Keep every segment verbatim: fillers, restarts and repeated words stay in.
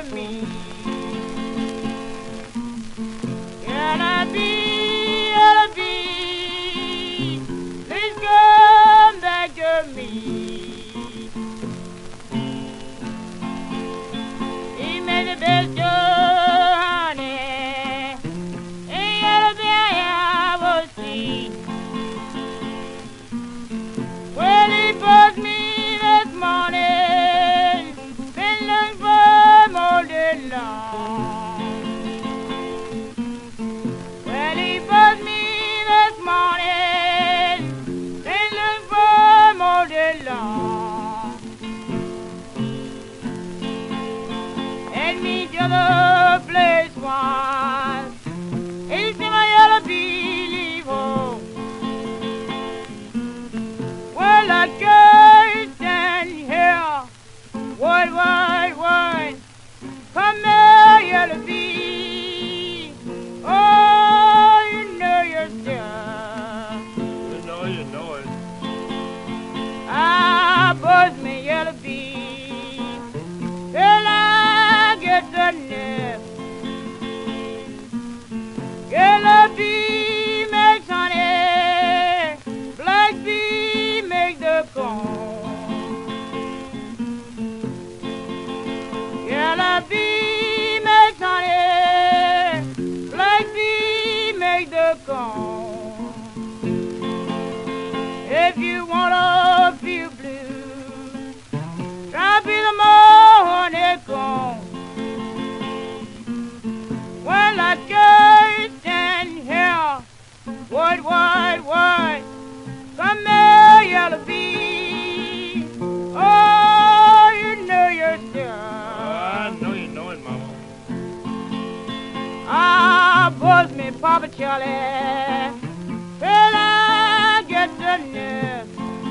me. Yellow bee, yellow bee, please come back to me. He made the best of honey, and yellow bee I will see. Well, he buzzed me this morning, been looking for him all day long. Well, he buzzed me this morning, been looking for him all day long. And me to the place once, he said my yellow bee leave home. Well, I can't stand here. What, what, what? Come here, yellow bee. Oh, you know yourself. You know, you know it. Ah, buzz me, yellow bee, till I get the nip. Yellow bee makes honey, black bee makes the comb. Yellow bee makes honey, black bee makes the comb. If you wanna feel blue, try to be the more honeycomb. Well, I can't stand here. What, what, what? Come here, yellow bee. Oh, you know yourself. I know you know it, Mama. Ah, buzz me, Papa Charley, till I get the nip.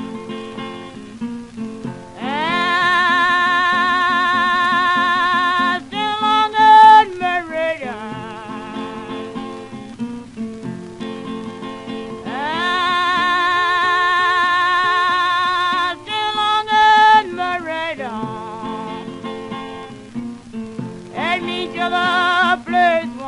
Ah, still long on my radar. Ah, still long on my radar. And me to the place